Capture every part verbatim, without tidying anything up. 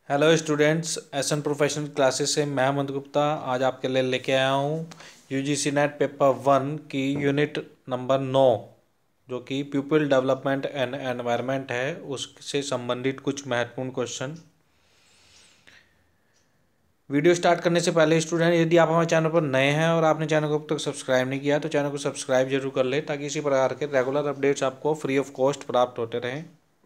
Hello students, S N professional classes से मैं हेमंत गुप्ता आज आपके लिए लेके आया हूँ यूजीसी नेट पेपर वन की यूनिट नंबर नौ, जो कि पीपल डेवलपमेंट एंड एनवायरनमेंट है, उससे संबंधित कुछ महत्वपूर्ण क्वेश्चन। वीडियो स्टार्ट करने से पहले स्टूडेंट, यदि आप हमारे चैनल पर नए हैं और आपने चैनल को अब तक सब्सक्राइब नहीं किया तो चैनल को सब्सक्राइब जरूर कर ले, ताकि इसी प्रकार के रेगुलर अपडेट्स आपको फ्री ऑफ कॉस्ट प्राप्त होते रहें।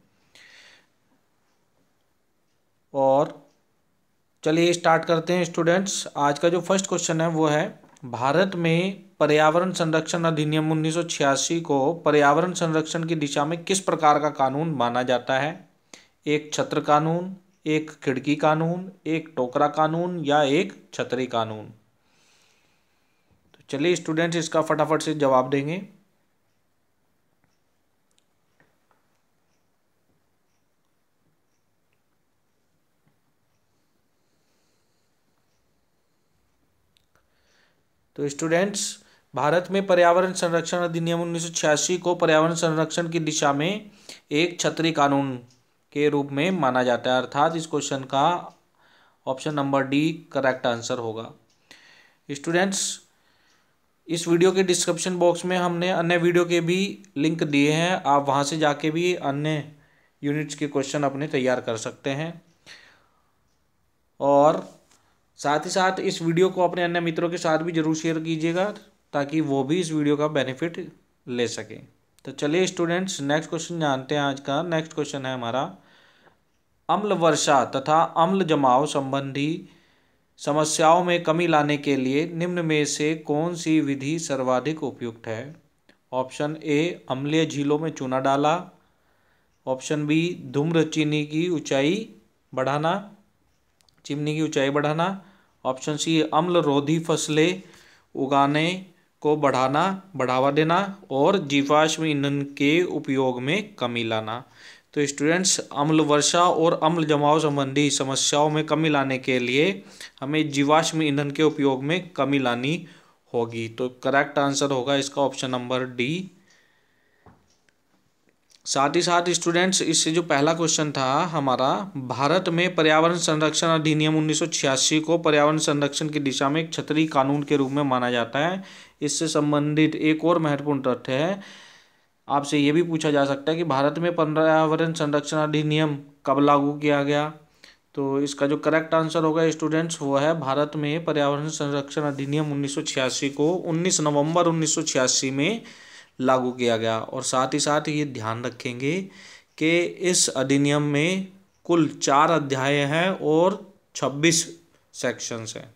और चलिए स्टार्ट करते हैं स्टूडेंट्स। आज का जो फर्स्ट क्वेश्चन है वो है, भारत में पर्यावरण संरक्षण अधिनियम उन्नीस सौ छियासी को पर्यावरण संरक्षण की दिशा में किस प्रकार का कानून माना जाता है? एक छत्र कानून, एक खिड़की कानून, एक टोकरा कानून या एक छतरी कानून? तो चलिए स्टूडेंट्स इसका फटाफट से जवाब देंगे। तो स्टूडेंट्स, भारत में पर्यावरण संरक्षण अधिनियम उन्नीस सौ छियासी को पर्यावरण संरक्षण की दिशा में एक छतरी कानून के रूप में माना जाता है, अर्थात इस क्वेश्चन का option number D correct answer होगा। स्टूडेंट्स, इस वीडियो के डिस्क्रिप्शन बॉक्स में हमने अन्य वीडियो के भी लिंक दिए हैं, आप वहां से जाके भी अन्य यूनिट्स के क्वेश्चन अपने तैयार कर सकते हैं। और साथ ही साथ इस वीडियो को अपने अन्य मित्रों के साथ भी जरूर शेयर कीजिएगा, ताकि वो भी इस वीडियो का बेनिफिट ले सकें। तो चलिए स्टूडेंट्स नेक्स्ट क्वेश्चन जानते हैं। आज का नेक्स्ट क्वेश्चन है हमारा, अम्ल वर्षा तथा अम्ल जमाव संबंधी समस्याओं में कमी लाने के लिए निम्न में से कौन सी विधि सर्वाधिक उपयुक्त है? ऑप्शन ए, अम्लीय झीलों में चूना डाला। ऑप्शन बी, धूम्र चीनी की ऊंचाई बढ़ाना चिमनी की ऊंचाई बढ़ाना। ऑप्शन सी, अम्ल रोधी फसलें उगाने को बढ़ाना बढ़ावा देना। और जीवाश्म ईंधन के उपयोग में कमी लाना। तो स्टूडेंट्स, अम्ल वर्षा और अम्ल जमाव संबंधी समस्याओं में कमी लाने के लिए हमें जीवाश्म ईंधन के उपयोग में कमी लानी होगी। तो करेक्ट आंसर होगा इसका ऑप्शन नंबर डी। साथ ही साथ स्टूडेंट्स, इससे जो पहला क्वेश्चन था हमारा, भारत में पर्यावरण संरक्षण अधिनियम उन्नीस सौ छियासी को पर्यावरण संरक्षण की दिशा में एक छतरी कानून के रूप में माना जाता है। इससे संबंधित एक और महत्वपूर्ण तथ्य है, आपसे ये भी पूछा जा सकता है कि भारत में पर्यावरण संरक्षण अधिनियम कब लागू किया गया? तो इसका जो करेक्ट आंसर होगा स्टूडेंट्स वो है, भारत में पर्यावरण संरक्षण अधिनियम उन्नीस सौ छियासी को उन्नीस नवंबर उन्नीस सौ छियासी में लागू किया गया। और साथ ही साथ ये ध्यान रखेंगे कि इस अधिनियम में कुल चार अध्याय हैं और छब्बीस सेक्शंस हैं,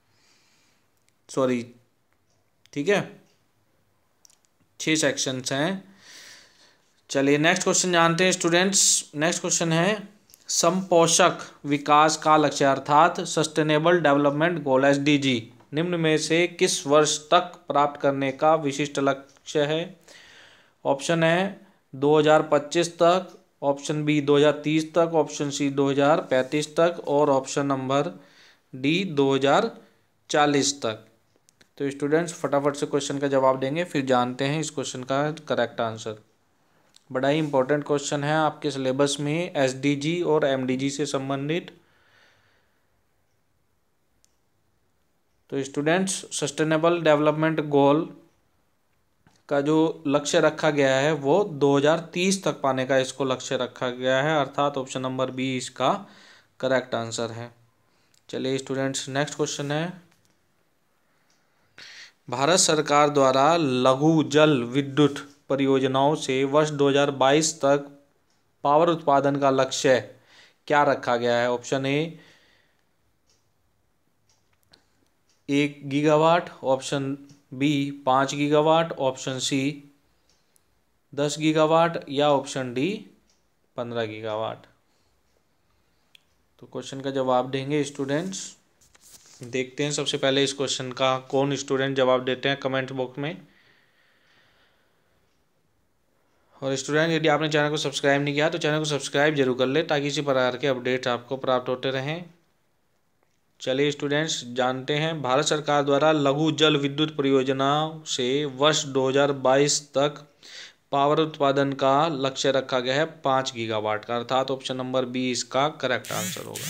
सॉरी ठीक है, छह सेक्शंस हैं। चलिए नेक्स्ट क्वेश्चन जानते हैं स्टूडेंट्स। नेक्स्ट क्वेश्चन है, समपोषक विकास का लक्ष्य अर्थात sustainable development goal S D G निम्न में से किस वर्ष तक प्राप्त करने का विशिष्ट लक्ष्य है? ऑप्शन है दो हज़ार पच्चीस तक, ऑप्शन बी दो हज़ार तीस तक, ऑप्शन सी दो हज़ार पैंतीस तक और ऑप्शन नंबर डी दो हज़ार चालीस तक। तो स्टूडेंट्स फटाफट से क्वेश्चन का जवाब देंगे, फिर जानते हैं इस क्वेश्चन का करेक्ट आंसर। बड़ा ही इंपॉर्टेंट क्वेश्चन है आपके सिलेबस में एस डी जी और एम डी जी से संबंधित। तो स्टूडेंट्स, सस्टेनेबल डेवलपमेंट गोल का जो लक्ष्य रखा गया है वो दो हज़ार तीस तक पाने का इसको लक्ष्य रखा गया है, अर्थात ऑप्शन नंबर बी इसका करेक्ट आंसर है। चलिए स्टूडेंट्स नेक्स्ट क्वेश्चन है, भारत सरकार द्वारा लघु जल विद्युत परियोजनाओं से वर्ष दो हज़ार बाईस तक पावर उत्पादन का लक्ष्य क्या रखा गया है? ऑप्शन ए एक गीगावाट, ऑप्शन बी पाँच गीगावाट, ऑप्शन सी दस गीगावाट या ऑप्शन डी पंद्रह गीगावाट। तो क्वेश्चन का जवाब देंगे स्टूडेंट्स। देखते हैं सबसे पहले इस क्वेश्चन का कौन स्टूडेंट जवाब देते हैं कमेंट बॉक्स में। और स्टूडेंट, यदि आपने चैनल को सब्सक्राइब नहीं किया तो चैनल को सब्सक्राइब जरूर कर ले, ताकि इसी प्रकार के अपडेट आपको प्राप्त होते रहें। चलिए स्टूडेंट्स जानते हैं, भारत सरकार द्वारा लघु जल विद्युत परियोजनाओं से वर्ष दो हज़ार बाईस तक पावर उत्पादन का लक्ष्य रखा गया है पाँच गीगावाट का, अर्थात ऑप्शन नंबर बी इसका करेक्ट आंसर होगा।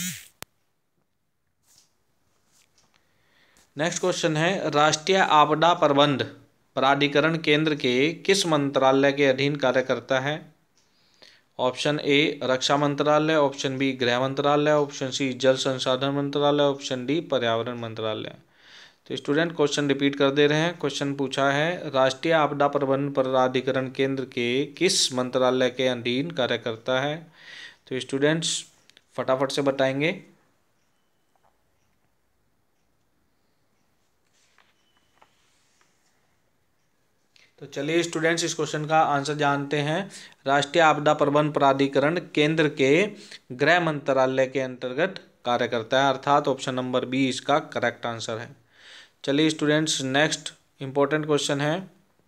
नेक्स्ट क्वेश्चन है, राष्ट्रीय आपदा प्रबंध प्राधिकरण केंद्र के किस मंत्रालय के अधीन कार्य करता है? ऑप्शन ए रक्षा मंत्रालय, ऑप्शन बी गृह मंत्रालय, ऑप्शन सी जल संसाधन मंत्रालय, ऑप्शन डी पर्यावरण मंत्रालय। तो स्टूडेंट क्वेश्चन रिपीट कर दे रहे हैं। क्वेश्चन पूछा है, राष्ट्रीय आपदा प्रबंधन प्राधिकरण केंद्र के किस मंत्रालय के अधीन कार्य करता है? तो स्टूडेंट्स फटाफट से बताएंगे। तो चलिए स्टूडेंट्स इस क्वेश्चन का आंसर जानते हैं। राष्ट्रीय आपदा प्रबंधन प्राधिकरण केंद्र के गृह मंत्रालय के अंतर्गत कार्य करता है, अर्थात ऑप्शन नंबर बी इसका करेक्ट आंसर है। चलिए स्टूडेंट्स नेक्स्ट इंपॉर्टेंट क्वेश्चन है,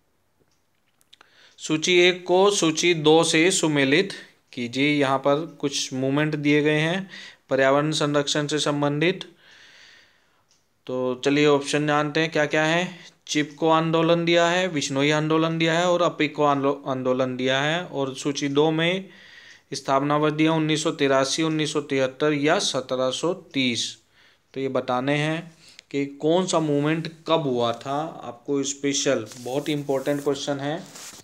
सूची एक को सूची दो से सुमेलित कीजिए। यहाँ पर कुछ मूवमेंट दिए गए हैं पर्यावरण संरक्षण से संबंधित। तो चलिए ऑप्शन जानते हैं क्या क्या है। चिपको आंदोलन दिया है, बिश्नोई आंदोलन दिया है और अपिको आंदोलन दिया है। और सूची दो में स्थापना वर्ष दिया उन्नीस सौ तिरासी, उन्नीस सौ तिहत्तर या सत्रह सौ तीस। तो ये बताने हैं कि कौन सा मूवमेंट कब हुआ था, आपको स्पेशल बहुत इंपॉर्टेंट क्वेश्चन है।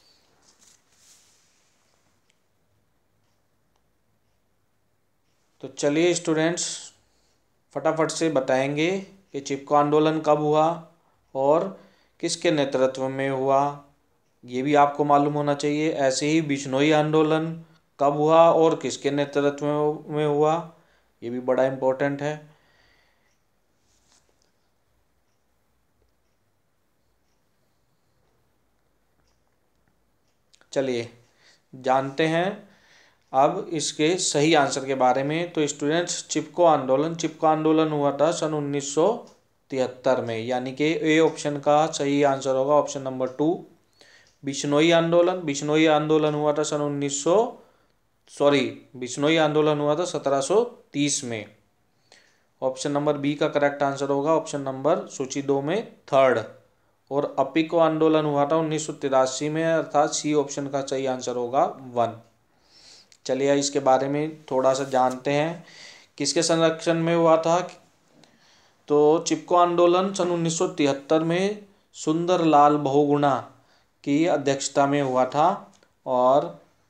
तो चलिए स्टूडेंट्स फटाफट से बताएंगे कि चिपको आंदोलन कब हुआ और किसके नेतृत्व में हुआ, ये भी आपको मालूम होना चाहिए। ऐसे ही बिश्नोई आंदोलन कब हुआ और किसके नेतृत्व में हुआ, ये भी बड़ा इम्पोर्टेंट है। चलिए जानते हैं अब इसके सही आंसर के बारे में। तो स्टूडेंट्स चिपको आंदोलन चिपको आंदोलन हुआ था सन उन्नीस सौ तिहत्तर में, यानी कि ए ऑप्शन का सही आंसर होगा ऑप्शन नंबर टू। बिश्नोई आंदोलन बिश्नोई आंदोलन हुआ था सन उन्नीस सौ सॉरी बिश्नोई आंदोलन हुआ था सत्रह सौ तीस में। ऑप्शन नंबर बी का करेक्ट आंसर होगा ऑप्शन नंबर सूची दो में थर्ड। और अपिको आंदोलन हुआ था उन्नीस सौ तिरासी में, अर्थात सी ऑप्शन का सही आंसर होगा वन। चलिए इसके बारे में थोड़ा सा जानते हैं, किसके संरक्षण में हुआ था। तो चिपको आंदोलन सन उन्नीस सौ तिहत्तर में सुंदरलाल बहुगुणा की अध्यक्षता में हुआ था। और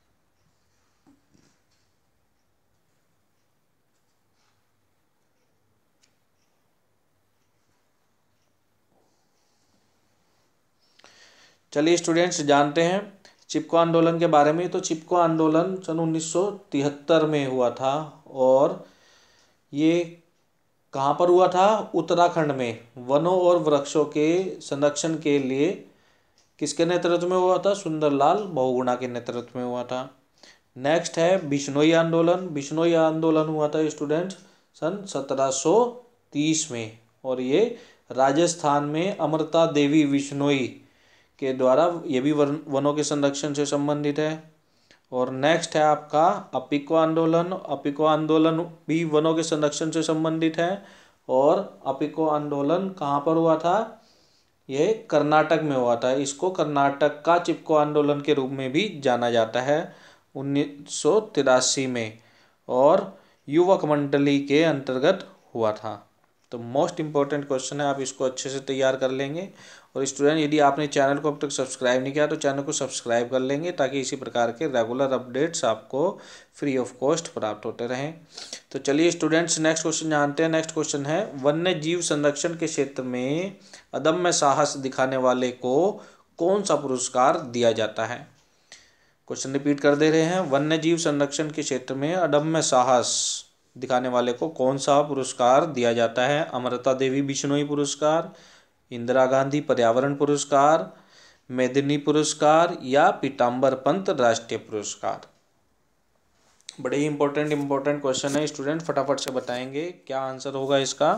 चलिए स्टूडेंट्स जानते हैं चिपको आंदोलन के बारे में। तो चिपको आंदोलन सन उन्नीस सौ तिहत्तर में हुआ था और ये कहाँ पर हुआ था, उत्तराखंड में वनों और वृक्षों के संरक्षण के लिए किसके नेतृत्व में हुआ था, सुंदरलाल बहुगुणा के नेतृत्व में हुआ था। नेक्स्ट है बिश्नोई आंदोलन बिश्नोई आंदोलन हुआ था स्टूडेंट्स सन सत्रह सौ तीस में, और ये राजस्थान में अमृता देवी बिश्नोई के द्वारा ये भी वनों के संरक्षण से संबंधित है। और नेक्स्ट है आपका अपिको आंदोलन अपिको आंदोलन भी वनों के संरक्षण से संबंधित है। और अपिको आंदोलन कहाँ पर हुआ था, ये कर्नाटक में हुआ था। इसको कर्नाटक का चिपको आंदोलन के रूप में भी जाना जाता है उन्नीस सौ तिरासी में, और युवक मंडली के अंतर्गत हुआ था। तो मोस्ट इम्पोर्टेंट क्वेश्चन है, आप इसको अच्छे से तैयार कर लेंगे। और स्टूडेंट यदि आपने चैनल को अब तक सब्सक्राइब नहीं किया तो चैनल को सब्सक्राइब कर लेंगे, ताकि इसी प्रकार के रेगुलर अपडेट्स आपको फ्री ऑफ कॉस्ट प्राप्त होते रहें। तो चलिए स्टूडेंट्स नेक्स्ट क्वेश्चन जानते हैं। नेक्स्ट क्वेश्चन है, वन्य जीव संरक्षण के क्षेत्र में अदम्य साहस दिखाने वाले को कौन सा पुरस्कार दिया जाता है। क्वेश्चन रिपीट कर दे रहे हैं, वन्य जीव संरक्षण के क्षेत्र में अदम्य साहस दिखाने वाले को कौन सा पुरस्कार दिया जाता है। अमृता देवी बिश्नोई पुरस्कार, इंदिरा गांधी पर्यावरण पुरस्कार, मेदिनी पुरस्कार या पीताम्बर पंत राष्ट्रीय पुरस्कार। बड़े ही इंपॉर्टेंट इंपॉर्टेंट क्वेश्चन है स्टूडेंट, फटाफट से बताएंगे क्या आंसर होगा इसका।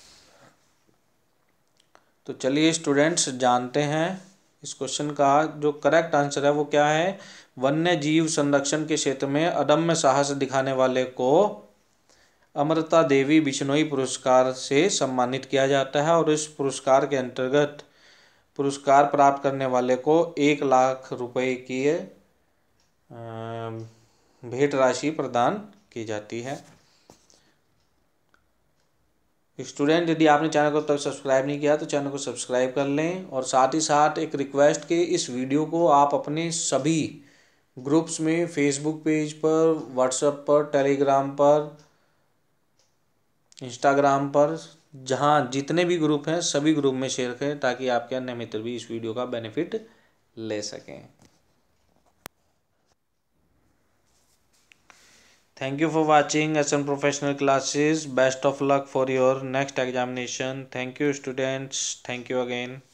तो चलिए स्टूडेंट्स जानते हैं इस क्वेश्चन का जो करेक्ट आंसर है वो क्या है। वन्य जीव संरक्षण के क्षेत्र में अदम्य साहस दिखाने वाले को अमृता देवी बिश्नोई पुरस्कार से सम्मानित किया जाता है, और इस पुरस्कार के अंतर्गत पुरस्कार प्राप्त करने वाले को एक लाख रुपए की भेंट राशि प्रदान की जाती है। स्टूडेंट, यदि आपने चैनल को तक सब्सक्राइब नहीं किया तो चैनल को सब्सक्राइब कर लें, और साथ ही साथ एक रिक्वेस्ट कि इस वीडियो को आप अपने सभी ग्रुप्स में, फेसबुक पेज पर, व्हाट्सएप पर, टेलीग्राम पर, इंस्टाग्राम पर, जहां जितने भी ग्रुप हैं सभी ग्रुप में शेयर करें ताकि आपके अन्य मित्र भी इस वीडियो का बेनिफिट ले सकें। Thank you for watching S N Professional Classes. Best of luck for your next examination. Thank you, students. Thank you again.